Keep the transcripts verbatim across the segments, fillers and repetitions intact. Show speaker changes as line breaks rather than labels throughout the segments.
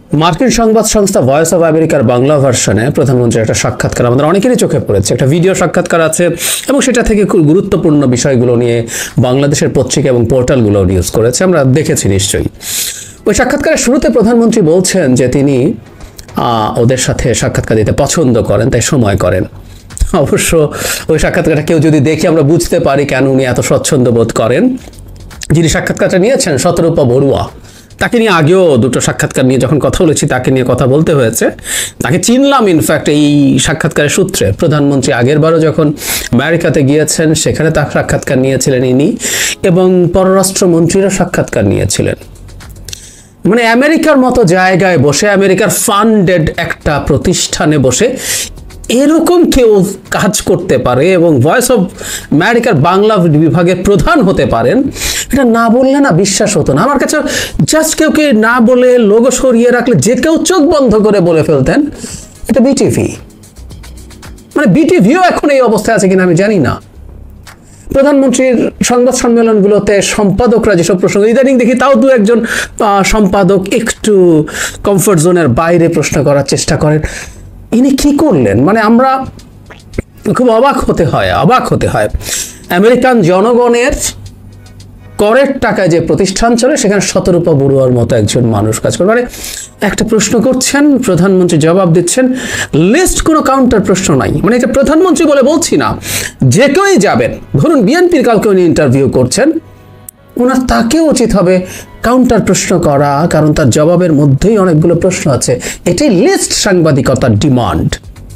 মার্কিন সংবাদ সংস্থা ভয়েস অফ আমেরিকার বাংলা ভার্সনে প্রধানমন্ত্রীর একটা সাক্ষাৎকার আমাদের অনেকেরই চোখে পড়েছে। একটা ভিডিও সাক্ষাৎকার আছে এবং সেটা থেকে খুব গুরুত্বপূর্ণ বিষয়গুলো নিয়ে বাংলাদেশের পত্রিকা এবং পোর্টালগুলো নিউজ করেছে, আমরা দেখেছি নিশ্চয়ই। ওই সাক্ষাৎকারের শুরুতে প্রধানমন্ত্রী বলছেন যে তিনি ওদের সাথে সাক্ষাৎকার দিতে পছন্দ করেন, তাই সময় করেন। অবশ্য ওই সাক্ষাৎকারটা কেউ যদি দেখি আমরা বুঝতে পারি কেন উনি এত স্বচ্ছন্দ বোধ করেন। যিনি সাক্ষাৎকারটা নিয়েছেন শতরূপা বড়ুয়া, তাকে নিয়ে আগেও দুটো সাক্ষাৎকার নিয়ে যখন কথা বলেছি তাকে নিয়ে কথা বলতে হয়েছে। তাকে চিনলাম ইনফ্যাক্ট এই সাক্ষাৎকারের সূত্রে। প্রধানমন্ত্রী আগের বারও যখন আমেরিকাতে গিয়েছেন সেখানে তার সাক্ষাৎকার নিয়েছিলেন ইনি, এবং পররাষ্ট্রমন্ত্রীরও সাক্ষাৎকার নিয়েছিলেন। মানে আমেরিকার মতো জায়গায় বসে, আমেরিকার ফান্ডেড একটা প্রতিষ্ঠানে বসে এরকম কেউ কাজ করতে পারে এবং ভয়েস অফ আমেরিকার বাংলা বিভাগের প্রধান হতে পারেন, এটা না বললে না বিশ্বাস হতো না আমার কাছে। জাস্ট কেউকে না বলে লোগো সরিয়ে রাখলে যে কেউ চোখ বন্ধ করে বলে ফেলতেন এটা বিটিভি। মানে বিটিভিও এখন এই অবস্থায় আছে কিনা আমি জানি না। প্রধানমন্ত্রীর সংবাদ সম্মেলনগুলোতে সম্পাদকরা যেসব প্রশ্ন ইদানিং দেখি, তাও দু একজন সম্পাদক একটু কমফোর্ট জোনের বাইরে প্রশ্ন করার চেষ্টা করেন। ইনি কি করলেন? মানে আমরা খুব অবাক হতে হয় অবাক হতে হয় আমেরিকান জনগণের করের টাকায় যে প্রতিষ্ঠান চলে সেখানে শতরূপা বড়ুয়ার মতো একজন মানুষ কাজ করে। মানে একটা প্রশ্ন করছেন, প্রধানমন্ত্রী জবাব দিচ্ছেন, লিস্ট কোনো কাউন্টার প্রশ্ন নাই। মানে এটা প্রধানমন্ত্রী বলে বলছি না, যে কেউই যাবেন, ধরুন বিএনপির কাউকে উনি ইন্টারভিউ করছেন, ওনার তাকেও উচিত হবে কাউন্টার প্রশ্ন করা, কারণ তার জবাবের মধ্যেই অনেকগুলো প্রশ্ন আছে। এটাই লিস্ট সাংবাদিকতার ডিমান্ড।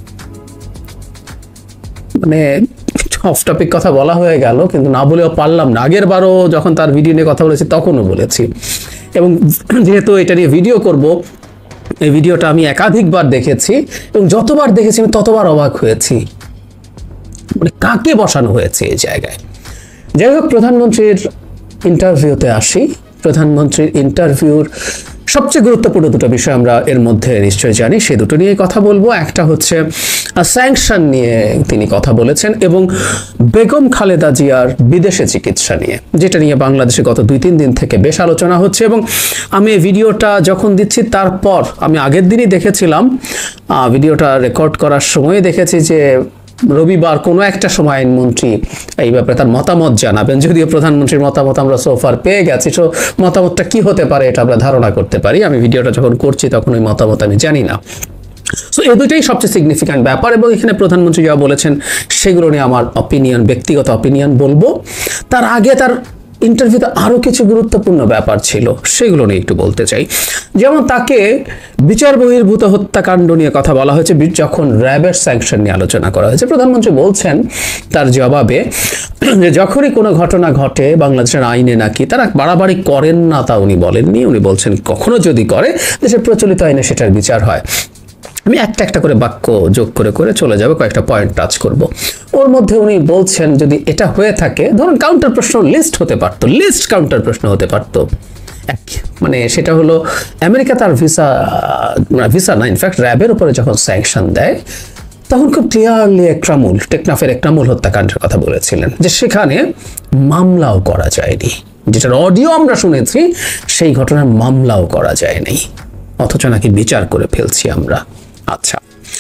মানে অফ টপিক কথা বলা হয়ে গেল, কিন্তু না বলেও পারলাম না। আগের বারও যখন তার ভিডিও নিয়ে কথা বলেছি তখনও বলেছি, এবং যেহেতু এটা নিয়ে ভিডিও করব, এই ভিডিওটা আমি একাধিকবার দেখেছি এবং যতবার দেখেছি আমি ততবার অবাক হয়েছি। মানে কাকে বসানো হয়েছে এই জায়গায়। যাই হোক, প্রধানমন্ত্রীর ইন্টারভিউতে আসি। প্রধানমন্ত্রীর ইন্টারভিউর সবচেয়ে গুরুত্বপূর্ণ দুটো বিষয় আমরা এর মধ্যে নিশ্চয়ই জানি, সেই দুটো নিয়ে কথা বলবো। একটা হচ্ছে স্যাংশন নিয়ে তিনি কথা বলেছেন, এবং বেগম খালেদা জিয়ার বিদেশে চিকিৎসা নিয়ে, যেটা নিয়ে বাংলাদেশে গত দুই তিন দিন থেকে বেশ আলোচনা হচ্ছে। এবং আমি এই ভিডিওটা যখন দিচ্ছি তারপর আমি আগের দিনই দেখেছিলাম, ভিডিওটা রেকর্ড করার সময় দেখেছি যে রবিবার কোনো একটা সময় আইনমন্ত্রী এই ব্যাপারে তার মতামত জানাবেন। যদিও প্রধানমন্ত্রীর মতামত আমরা সোফার পেয়ে গেছি, তো মতামতটা কি হতে পারে এটা আমরা ধারণা করতে পারি। আমি ভিডিওটা যখন করছি তখন ওই মতামত আমি জানি না। সো এই দুটোই সবচেয়ে সিগনিফিক্যান্ট ব্যাপার, এবং এখানে প্রধানমন্ত্রী যা বলেছেন সেগুলো নিয়ে আমার অপিনিয়ন, ব্যক্তিগত অপিনিয়ন বলবো। তার আগে তার ইন্টারভিউতে আরও কিছু গুরুত্বপূর্ণ ব্যাপার ছিল, সেগুলো নিয়ে একটু বলতে চাই। যেমন তাকে বিচার বহির্ভূত হত্যাকাণ্ড নিয়ে কথা বলা হয়েছে যখন র্যাবের স্যাংশন নিয়ে আলোচনা করা হয়েছে। প্রধানমন্ত্রী বলছেন তার জবাবে যে যখনই কোনো ঘটনা ঘটে বাংলাদেশের আইনে নাকি তারা বাড়াবাড়ি করেন না, তা উনি বলেননি। উনি বলছেন কখনো যদি করে দেশের প্রচলিত আইনে সেটার বিচার হয়। আমি একটা একটা করে বাক্য যোগ করে করে চলে যাবো, কয়েকটা পয়েন্ট টাচ করব। ওর মধ্যে উনি বলছেন যদি এটা হয়ে থাকে, ধরুন কাউন্টার প্রশ্ন লিস্ট হতে পারতো, লিস্ট কাউন্টার প্রশ্ন হতে পারতো। এক মানে সেটা হলো আমেরিকা তার ভিসা ভিসা না ইনফ্যাক্ট র্যাবের উপরে যখন স্যাংশন দেয় তখন খুব ক্লিয়ারলি একরামুল টেকনাফের একরামুল হত্যাকাণ্ডের কথা বলেছিলেন, যে সেখানে মামলাও করা যায়নি। যেটার অডিও আমরা শুনেছি সেই ঘটনার মামলাও করা যায়নি, অথচ নাকি বিচার করে ফেলছি আমরা। আচ্ছা,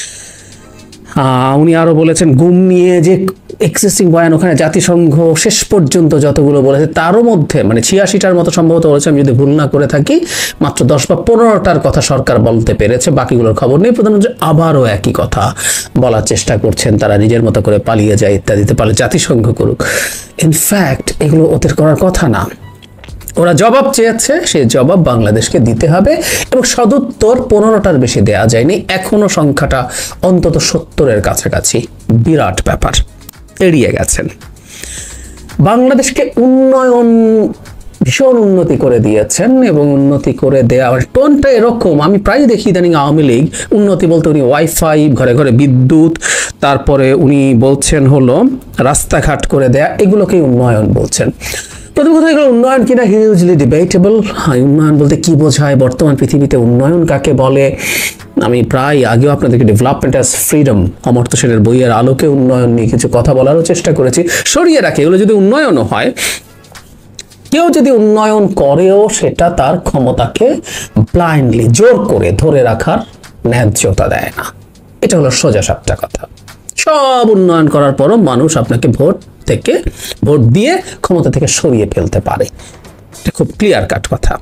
উনি আরো বলেছেন গুম নিয়ে যে এক্সিস্টিং বয়ান ওখানে জাতিসংঘ শেষ পর্যন্ত যতগুলো বলেছে তারও মধ্যে মানে ছিয়াশিটার মতো সম্ভবত বলেছে, আমি যদি ভুল না করে থাকি, মাত্র দশ বা পনেরোটার কথা সরকার বলতে পেরেছে, বাকিগুলোর খবর নেই। প্রধানমন্ত্রী আবারও একই কথা বলার চেষ্টা করছেন, তারা নিজের মতো করে পালিয়ে যায় ইত্যাদিতে, পালে জাতিসংঘ করুক। ইনফ্যাক্ট এগুলো ওদের করার কথা না। ওরা জবাব চেয়েছে, সেই জবাব বাংলাদেশকে দিতে হবে, এবং সদুত্তর পনেরোটার বেশি দেয়া যায়নি, এখনো সংখ্যাটা অন্তত সত্তরের কাছাকাছি। বিরাট ব্যাপার, এড়িয়ে গেছেন। বাংলাদেশকে উন্নয়ন ভীষণ উন্নতি করে দিয়েছেন, এবং উন্নতি করে দেওয়ার টোনটা এরকম আমি প্রায় দেখি ইদানিং। আওয়ামী লীগ উন্নতি বলতে উনি ওয়াইফাই, ঘরে ঘরে বিদ্যুৎ, তারপরে উনি বলছেন হলো রাস্তাঘাট করে দেয়া, এগুলোকেই উন্নয়ন বলছেন। প্রথম কথা, এগুলো উন্নয়ন কিনা হিউজলি ডিবেটেবল। উন্নয়ন বলতে কি বোঝায়, বর্তমান পৃথিবীতে উন্নয়ন কাকে বলে, আমি প্রায় আগেও আপনাদেরকে ডেভেলপমেন্ট অ্যাজ ফ্রিডম অমর্ত্য সেনের বইয়ের আলোকে উন্নয়ন নিয়ে কিছু কথা বলারও চেষ্টা করেছি। সরিয়ে রাখে এগুলো যদি উন্নয়নও হয়, কেউ যদি উন্নয়ন করেও সেটা তার ক্ষমতাকে ব্লাইন্ডলি জোর করে ধরে রাখার ন্যায্যতা দেয় না। এটা হলো সোজা সাপটা কথা। সব উন্নয়ন করার পরও মানুষ আপনাকে ভোট থেকে ভোট দিয়ে ক্ষমতা থেকে সরিয়ে ফেলতে পারে। এটা খুব ক্লিয়ার কাট কথা।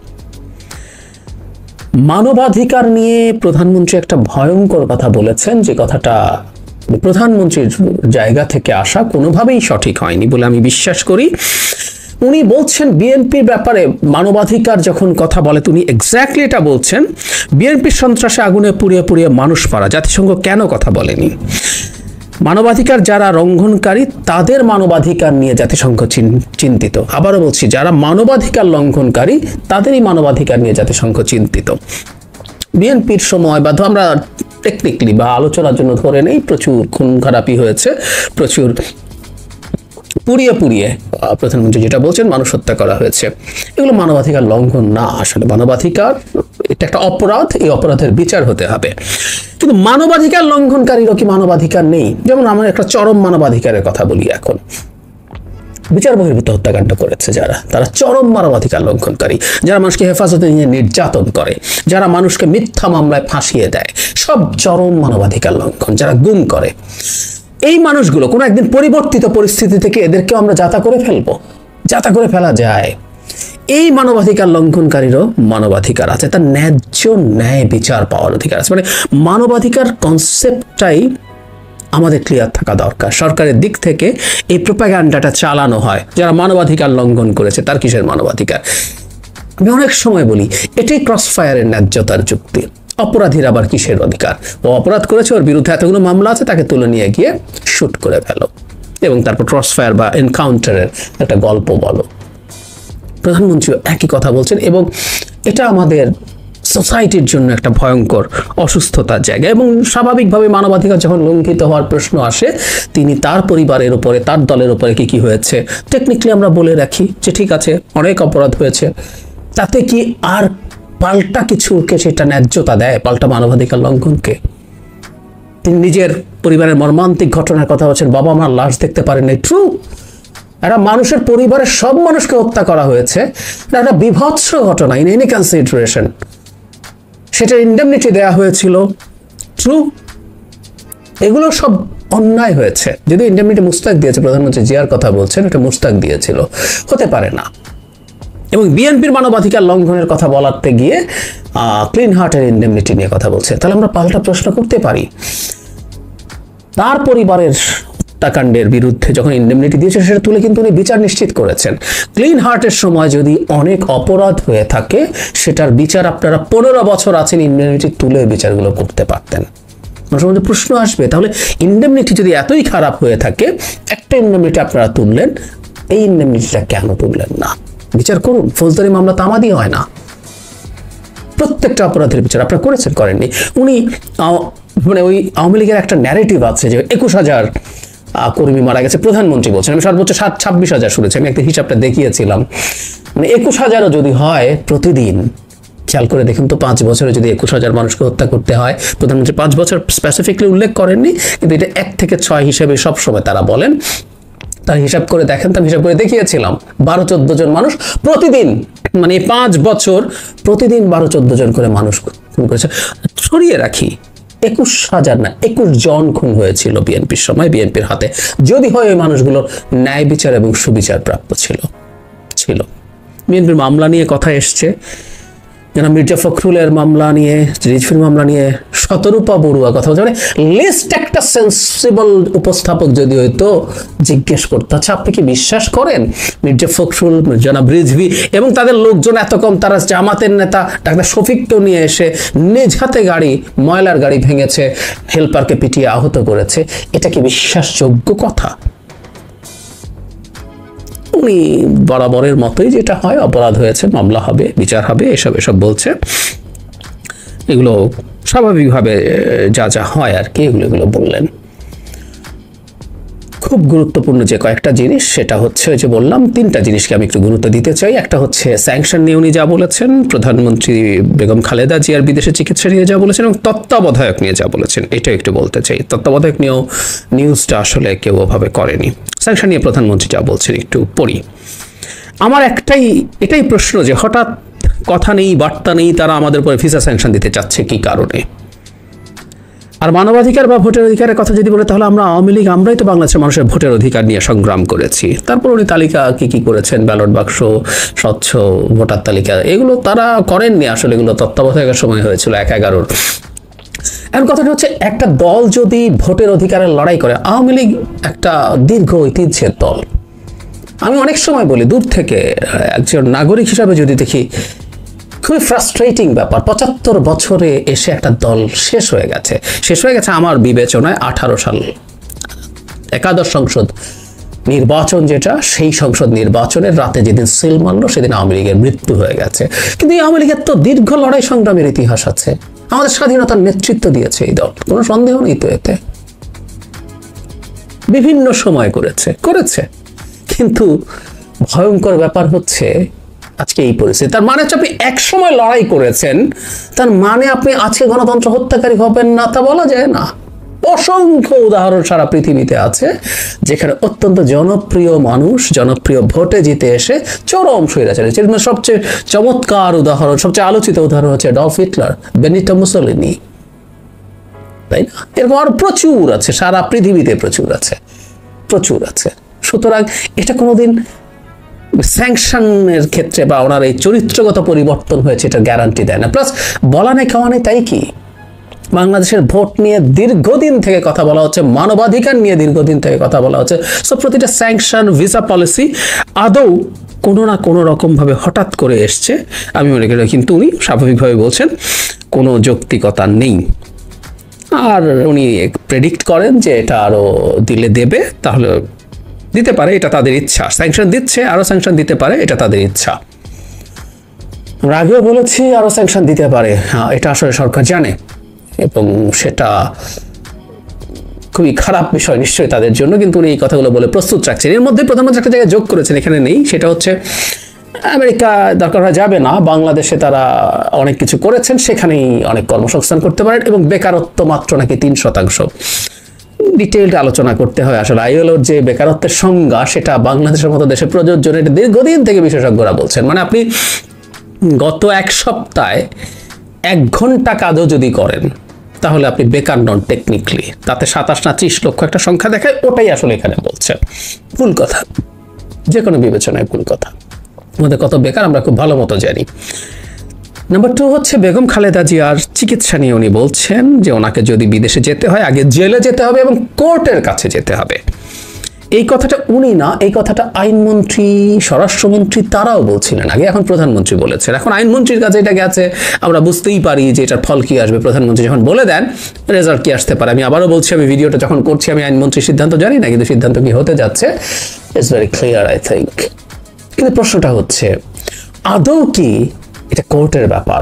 মানবাধিকার নিয়ে প্রধানমন্ত্রী একটা ভয়ঙ্কর কথা বলেছেন, যে কথাটা প্রধানমন্ত্রীর জায়গা থেকে আসা কোনোভাবেই সঠিক হয়নি বলে আমি বিশ্বাস করি। উনি বলছেন বিএনপির ব্যাপারে মানবাধিকার যখন কথা বলে, উনি এক্স্যাক্টলি এটা বলছেন, বিএনপির সন্ত্রাসে আগুনে পুড়িয়ে পুড়িয়ে মানুষ মারা, জাতিসংঘ কেন কথা বলেনি? মানবাধিকার যারা লঙ্ঘনকারী তাদের মানবাধিকার নিয়ে জাতিসংঘ চিন্তিত। আবারও বলছি, যারা মানবাধিকার লঙ্ঘনকারী তাদেরই মানবাধিকার নিয়ে জাতিসংঘ চিন্তিত। বিএনপির সময় বা আমরা টেকনিক্যালি বা আলোচনার জন্য ধরে নেই, প্রচুর খুন খারাপি হয়েছে, প্রচুর পুড়িয়ে পুড়িয়ে প্রধানমন্ত্রী যেটা বলছেন মানুষ হত্যা করা হয়েছে। এগুলো মানবাধিকার লঙ্ঘন না, আসলে মানবাধিকার এটা একটা অপরাধ, এই অপরাধের বিচার হতে হবে। কিন্তু মানবাধিকার লঙ্ঘনকারীরও কি মানবাধিকার নেই? যেমন আমরা একটা চরম মানবাধিকারের কথা বলি, এখন বিচার বহির্ভূত হত্যাকাণ্ড করেছে যারা, তারা চরম মানবাধিকার লঙ্ঘনকারী। যারা মানুষকে হেফাজতে নিয়ে নির্যাতন করে, যারা মানুষকে মিথ্যা মামলায় ফাঁসিয়ে দেয়, সব চরম মানবাধিকার লঙ্ঘন। যারা গুম করে, এই মানুষগুলো কোনো একদিন পরিবর্তিত পরিস্থিতি থেকে এদেরকেও আমরা যাতা করে ফেলবো, যাতা করে ফেলা যায়। এই মানবাধিকার লঙ্ঘনকারীরও মানবাধিকার আছে, তার ন্যায্য ন্যায় বিচার পাওয়ার অধিকার আছে। মানে মানবাধিকার কনসেপ্টটাই আমাদের ক্লিয়ার থাকা দরকার। সরকারের দিক থেকে এই প্রোপাগান্ডাটা চালানো হয়, যারা মানবাধিকার লঙ্ঘন করেছে তার কিসের মানবাধিকার? আমি অনেক সময় বলি এটাই ক্রস ফায়ারের ন্যায্যতার যুক্তি। অপরাধীর আবার কিসের অধিকার? ও অপরাধ করেছে, ওর বিরুদ্ধে এতগুলো মামলা আছে, তাকে তুলে নিয়ে গিয়ে শুট করে ফেলো এবং তারপর ক্রস ফায়ার বা এনকাউন্টারের একটা গল্প বলো। প্রধানমন্ত্রী একই কথা বলছেন এবং এটা আমাদের সোসাইটির জন্য একটা ভয়ঙ্কর অসুস্থতার জায়গা। এবং স্বাভাবিকভাবে মানবাধিকার যখন লঙ্ঘিত হওয়ার প্রশ্ন আসে, তিনি তার পরিবারের উপরে, তার দলের উপরে কি কি হয়েছে টেকনিক্যালি আমরা বলে রাখি যে ঠিক আছে অনেক অপরাধ হয়েছে, তাতে কি আর পাল্টা কিছুকে সেটা ন্যায্যতা দেয়? পাল্টা মানবাধিকার লঙ্ঘনকে? তিনি নিজের পরিবারের মর্মান্তিক ঘটনার কথা বলছেন, বাবা আমার লাশ দেখতে পারেন নাই। ট্রু, একটা মানুষের পরিবারের সব মানুষকে হত্যা করা হয়েছে, একটা বিভৎস ঘটনা ইন এনি কনসিডারেশন, সেটার ইন্ডেমনিটি দেওয়া হয়েছিল। ট্রু, এগুলো সব অন্যায় হয়েছে। যদি ইন্ডেমনিটি মুস্তাক দিয়েছে, প্রধানমন্ত্রী জিয়ার কথা বলছেন, এটা মুস্তাক দিয়েছিল, হতে পারে না। এবং বিএনপির মানবাধিকার লঙ্ঘনের কথা বলাতে গিয়ে ক্লিন হার্টের ইন্ডেমনিটি নিয়ে কথা বলছে। তাহলে আমরা পাল্টা প্রশ্ন করতে পারি, তার পরিবারের হত্যাকাণ্ডের বিরুদ্ধে যখন ইন্ডেমনিটি দিয়েছে সেটা তুলে কিন্তু উনি বিচার নিশ্চিত করেছেন। ক্লিন হার্টের সময় যদি অনেক অপরাধ হয়ে থাকে, সেটার বিচার আপনারা পনেরো বছর আছেন, ইন্ডেমনিটি তুলে বিচারগুলো করতে পারতেন। মানুষের মধ্যে প্রশ্ন আসবে, তাহলে ইন্ডেমনিটি যদি এতই খারাপ হয়ে থাকে, একটা ইন্ডেমনিটি আপনারা তুললেন, এই ইন্ডেমনিটিটা কেন তুললেন না? বিচার করুন। ফৌজদারি মামলা তামাদি হয় না, প্রত্যেকটা অপরাধের বিচার আপনারা করেছেন, করেননি। উনি মানে ওই আওয়ামী লীগের একটা ন্যারেটিভ আছে যে একুশ হাজার কর্মী মারা গেছে, প্রধানমন্ত্রী বলছেন, আমি সর্বোচ্চ সাত ছাব্বিশ হাজার শুনেছি, আমি একটা হিসাবটা দেখিয়েছিলাম। মানে একুশ হাজারও যদি হয় প্রতিদিন, খেয়াল করে দেখুন তো, পাঁচ বছরে যদি একুশ হাজার মানুষকে হত্যা করতে হয়, প্রধানমন্ত্রী পাঁচ বছর স্পেসিফিকলি উল্লেখ করেননি, কিন্তু এটা এক থেকে ছয় হিসেবে সবসময় তারা বলেন। তার হিসাব করে দেখেন, তার হিসাব করে দেখিয়েছিলাম, বারো চোদ্দ জন মানুষ প্রতিদিন, মানে পাঁচ বছর প্রতিদিন বারো চোদ্দ জন করে মানুষ খুন করেছে। সরিয়ে রাখি, একুশ হাজার না একুশ জন খুন হয়েছিল বিএনপির সময়, বিএনপির হাতে। যদি হয় ওই মানুষগুলোর ন্যায় বিচার এবং সুবিচার প্রাপ্য ছিল ছিল বিএনপির মামলা নিয়ে কথা এসছে, যেন মির্জা ফখরুলের মামলা নিয়ে, রিজভির মামলা নিয়ে, শতরূপা বড়ুয়া কথা বলছে। মানে লিস্ট একটা সেন্সিবল উপস্থাপক যদি হয়তো জিজ্ঞেস করতে, আচ্ছা আপনি কি বিশ্বাস করেন মির্জা ফখরুল, জনাব রিজভি এবং তাদের লোকজন এত কম, তারা জামাতের নেতা ডাক্তার শফিককেও নিয়ে এসে নিজ হাতে গাড়ি, ময়লার গাড়ি ভেঙেছে, হেল্পারকে পিটিয়ে আহত করেছে, এটা কি বিশ্বাসযোগ্য কথা? উনি বরাবরের মতোই যেটা হয়, অপরাধ হয়েছে, মামলা হবে, বিচার হবে, এসব এসব বলছে। এগুলো স্বাভাবিকভাবে যা যা হয় আর কি, এগুলো এগুলো বললেন। খুব গুরুত্বপূর্ণ যে কয়েকটা জিনিস, সেটা হচ্ছে যে বললাম তিনটা জিনিসকে আমি একটু গুরুত্ব দিতে চাই। একটা হচ্ছে স্যাংশন নিয়ে উনি যা বলেছেন, প্রধানমন্ত্রী বেগম খালেদা জিয়ার বিদেশে চিকিৎসা নিয়ে যা বলেছেন, এবং তত্ত্বাবধায়ক নিয়ে যা বলেছেন, এটা একটু বলতে চাই। তত্ত্বাবধায়ক নিয়েও নিউজটা আসলে কেউ ওভাবে করেনি। স্যাংশন নিয়ে প্রধানমন্ত্রী যা বলছেন একটু পড়ি। আমার একটাই এটাই প্রশ্ন যে হঠাৎ কথা নেই বার্তা নেই, তারা আমাদের উপরে ভিসা স্যাংশন দিতে চাচ্ছে কি কারণে? আর মানবাধিকার বা ভোটের অধিকারের কথা যদি বলে, তাহলে আমরা আওয়ামী লীগ আমরাই তো বাংলাদেশের মানুষের ভোটের অধিকার নিয়ে সংগ্রাম করেছি। তারপর উনি তালিকা কি কি করেছেন, ব্যালট বাক্স, স্বচ্ছ ভোটার তালিকা, এগুলো তারা করেননি আসলে, এগুলো তত্ত্বাবধায়কের সময় হয়েছিল এক এগারোর। এখন কথাটা হচ্ছে, একটা দল যদি ভোটের অধিকারের লড়াই করে, আওয়ামী লীগ একটা দীর্ঘ ঐতিহ্যের দল। আমি অনেক সময় বলি, দূর থেকে একজন নাগরিক হিসাবে যদি দেখি, খুবই ফ্রাস্ট্রেটিং ব্যাপার, পঁচাত্তর বছরে এসে একটা দল শেষ হয়ে গেছে। শেষ হয়ে গেছে আমার বিবেচনায় আঠারো সাল একাদশ সংসদ নির্বাচন, যেটা সেই সংসদ নির্বাচনের রাতে যেদিন সিল মারল, সেদিন আওয়ামী লীগের মৃত্যু হয়ে গেছে। কিন্তু এই আওয়ামী লীগের তো দীর্ঘ লড়াই সংগ্রামের ইতিহাস আছে, আমাদের স্বাধীনতার নেতৃত্ব দিয়েছে এই দল, কোনো সন্দেহ নেই তো এতে। বিভিন্ন সময় করেছে করেছে কিন্তু ভয়ঙ্কর ব্যাপার হচ্ছে আজকে এই পরিস্থিতি। তার মানে হচ্ছে আপনি এক সময় লড়াই করেছেন, তার মানে আপনি আজকে গণতন্ত্র হত্যাকারী হবেন না, তা বলা যায় না। অসংখ্য উদাহরণ সারা পৃথিবীতে আছে যেখানে অত্যন্ত জনপ্রিয় মানুষ জনপ্রিয় ভোটে জিতে এসে চরম স্বৈরাচারী। সবচেয়ে চমৎকার উদাহরণ, সবচেয়ে আলোচিত উদাহরণ হচ্ছে অ্যাডলফ হিটলার, বেনিটো মুসোলিনি, তাই না? এরকম আরো প্রচুর আছে, সারা পৃথিবীতে প্রচুর আছে প্রচুর আছে সুতরাং এটা কোনোদিন স্যাংশনের ক্ষেত্রে বা ওনার এই চরিত্রগত পরিবর্তন হয়েছে এটা গ্যারান্টি দেয় না। প্লাস বলা নেই খাওয়া নেই, তাই কি বাংলাদেশের ভোট নিয়ে দীর্ঘদিন থেকে কথা বলা হচ্ছে, মানবাধিকার নিয়ে দীর্ঘদিন থেকে কথা বলা হচ্ছে। সো প্রতিটা স্যাংশন, ভিসা পলিসি আদৌ কোনো না কোনো রকমভাবে হঠাৎ করে এসছে আমি মনে করি। কিন্তু উনি স্বাভাবিকভাবে বলছেন কোনো যৌক্তিকতা নেই, আর উনি প্রেডিক্ট করেন যে এটা আরও দিলে দেবে, তাহলে দিতে পারে, এটা তাদের ইচ্ছা। স্যাংশন দিচ্ছে, আরও স্যাংশন দিতে পারে, এটা তাদের ইচ্ছা। আমরা আগেও বলেছি আরও স্যাংশন দিতে পারে, হ্যাঁ এটা আসলে সরকার জানে, এবং সেটা খুবই খারাপ বিষয় নিশ্চয়ই তাদের জন্য, কিন্তু উনি এই কথাগুলো বলে প্রস্তুত রাখছেন। এর মধ্যে প্রধানমন্ত্রী একটা জায়গায় যোগ করেছেন, এখানে নেই, সেটা হচ্ছে আমেরিকা দরকার হয় যাবে না, বাংলাদেশে তারা অনেক কিছু করেছেন, সেখানেই অনেক কর্মসংস্থান করতে পারেন, এবং বেকারত্ব মাত্র নাকি তিন শতাংশ। ডিটেইলড আলোচনা করতে হয় আসলে। আইএলওর যে বেকারত্বের সংজ্ঞা, সেটা বাংলাদেশের মতো দেশে প্রযোজ্য এটা দীর্ঘদিন থেকে বিশেষজ্ঞরা বলছেন। মানে আপনি গত এক সপ্তাহে এক ঘন্টা কাজও যদি করেন, তাহলে আপনি বেকার নন টেকনিক্যালি। তাতে সাতাশ না ত্রিশ লক্ষ একটা সংখ্যা দেখায়, ওটাই আসলে এখানে বলছে। ভুল কথা, যে কোনো বিবেচনায় ভুল কথা। আমাদের কত বেকার আমরা খুব ভালো মতো জানি। নাম্বার টু হচ্ছে বেগম খালেদা জিয়ার চিকিৎসা নিয়ে উনি বলছেন যে ওনাকে যদি বিদেশে যেতে হয়, আগে জেলে যেতে হবে এবং কোর্টের কাছে যেতে হবে। এই কথাটা উনি না, এই কথাটা আইনমন্ত্রী, স্বরাষ্ট্রমন্ত্রী তারাও বলছিলেন আগে, এখন প্রধানমন্ত্রী বলেছেন। এখন আইনমন্ত্রীর কাছে এটা গেছে, আমরা বুঝতেই পারি যে এটার ফল কি আসবে। প্রধানমন্ত্রী যখন বলে দেন, রেজাল্ট কি আসতে পারে। আমি আবারও বলছি, আমি ভিডিওটা যখন করছি আমি আইনমন্ত্রীর সিদ্ধান্ত জানি না, কিন্তু সিদ্ধান্ত কি হতে যাচ্ছে it's very clear I think. কিন্তু প্রশ্নটা হচ্ছে আদৌ কি এটা কোর্টের ব্যাপার?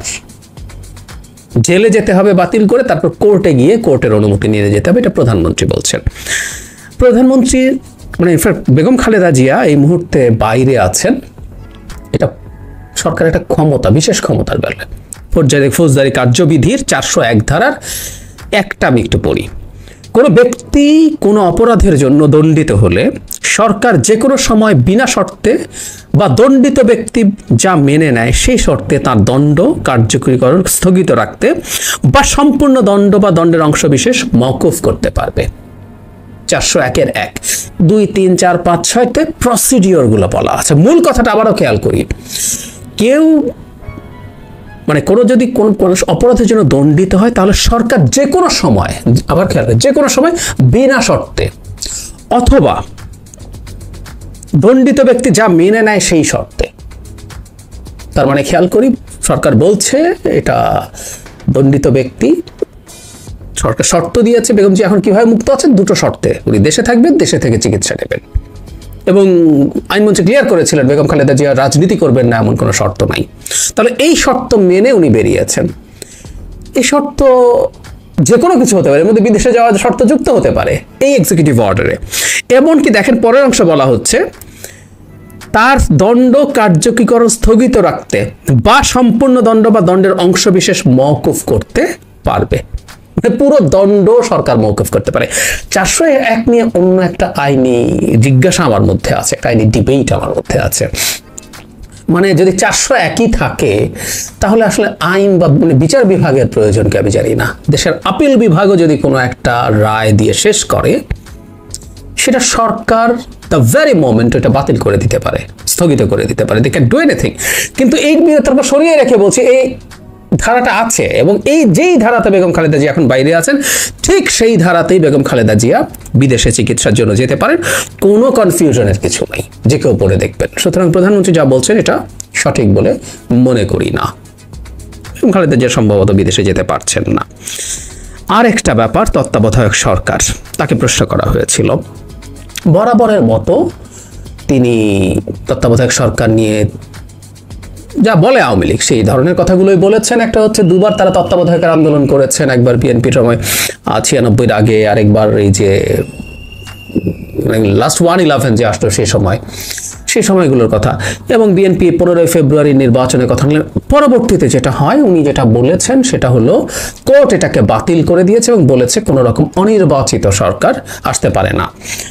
জেলে যেতে হবে বাতিল করে, তারপর কোর্টে গিয়ে কোর্টের অনুমতি নিয়ে যেতে হবে, এটা প্রধানমন্ত্রী বলছেন। প্রধানমন্ত্রী মানে ইনফ্যাক্ট বেগম খালেদা জিয়া এই মুহূর্তে বাইরে আছেন, এটা সরকারের একটা ক্ষমতা, বিশেষ ক্ষমতার বেলা। ফৌজদারি ফৌজদারি কার্যবিধির চারশো এক ধারার একটা আমি একটু পড়ি। কোনো ব্যক্তি কোনো অপরাধের জন্য দণ্ডিত হলে সরকার যে কোনো সময় বিনা শর্তে বা দণ্ডিত ব্যক্তি যা মেনে নেয় সেই শর্তে তার দণ্ড কার্যকরীকরণ স্থগিত রাখতে বা সম্পূর্ণ দণ্ড বা দণ্ডের অংশবিশেষ মওকুফ করতে পারবে। চারশো একের এক দুই তিন চার পাঁচ ছয়তে প্রসিডিওর গুলো বলা আছে। মূল কথাটা আবারও খেয়াল করি, কেউ মানে কোনো যদি কোন অপরাধের জন্য দণ্ডিত হয়, তাহলে সরকার যে কোনো সময়, আবার খেয়াল করে, যে কোনো সময় বিনা শর্তে অথবা দণ্ডিত ব্যক্তি যা মেনে নেয় সেই শর্তে। তার মানে খেয়াল করি, সরকার বলছে এটা দণ্ডিত ব্যক্তি, সরকার শর্ত দিয়েছে বেগম জি এখন কিভাবে মুক্ত আছেন, দুটো শর্তে। উনি দেশে থাকবেন, দেশে থেকে চিকিৎসা নেবেন, এবং আইনমন্ত্রী ক্লিয়ার করেছিলেন বেগম খালেদা জিয়া রাজনীতি করবেন না, এমন কোনো শর্ত নাই। তাহলে এই শর্ত মেনে উনি বেরিয়েছেন। এই শর্ত যে কোনো কিছু হতে পারে, এর মধ্যে বিদেশে যাওয়ার শর্ত যুক্ত হতে পারে এই এক্সিকিউটিভ অর্ডারে। এমনকি দেখেন পরের অংশ বলা হচ্ছে, তার দণ্ড কার্যকরীকরণ স্থগিত রাখতে বা সম্পূর্ণ দণ্ড বা দণ্ডের অংশবিশেষ মওকুফ করতে পারবে। মানে পুরো দণ্ড সরকার মওকুফ করতে পারে। চারশো এক নিয়ে অন্য একটা আইনি জিজ্ঞাসা আমার মধ্যে আছে, একটা আইনি ডিবেট আমার মধ্যে আছে। মানে যদি চারশো একই থাকে তাহলে আসলে আইন বা মানে বিচার বিভাগের প্রয়োজনকে আমি জানি না। দেশের আপিল বিভাগও যদি কোনো একটা রায় দিয়ে শেষ করে, সেটা সরকার দ্য ভেরি মোমেন্ট এটা বাতিল করে দিতে পারে, স্থগিত করে দিতে পারে, দে ক্যান ডু এনিথিং। কিন্তু এই তারপর সরিয়ে রেখে বলছি এই ধারাটা আছে, এবং এই যেই ধারাতে বেগম খালেদা জিয়া এখন বাইরে আছেন, ঠিক সেই ধারাতেই বেগম খালেদা জিয়া বিদেশে চিকিৎসার জন্য যেতে পারেন, কোনো কনফিউশনের কিছু নেই, যে কেউ পড়ে দেখবেন। সুতরাং প্রধানমন্ত্রী যা বলছেন এটা সঠিক বলে মনে করি না। বেগম খালেদা জিয়া সম্ভবত বিদেশে যেতে পারছেন না। আর একটা ব্যাপার, তত্ত্বাবধায়ক সরকার, তাকে প্রশ্ন করা হয়েছিল। বরাবরের মতো তিনি তত্ত্বাবধায়ক সরকার নিয়ে যা বলে আওয়ামী লীগ সেই ধরনের কথাগুলোই বলেছেন। একটা হচ্ছে দুবার তারা তত্ত্বাবধায়কের আন্দোলন করেছেন, একবার বিএনপির সময় ছিয়ানব্বইয়ের আগে, আরেকবার এই যে লাস্ট ওয়ান ইলেভেন যে আসলো সেই সময়, সেই সময়গুলোর কথা। এবং বিএনপি পনেরোই ফেব্রুয়ারি নির্বাচনের কথা বললেন। পরবর্তীতে যেটা হয়, উনি যেটা বলেছেন সেটা হলো কোর্ট এটাকে বাতিল করে দিয়েছে এবং বলেছে কোনো রকম অনির্বাচিত সরকার আসতে পারে না।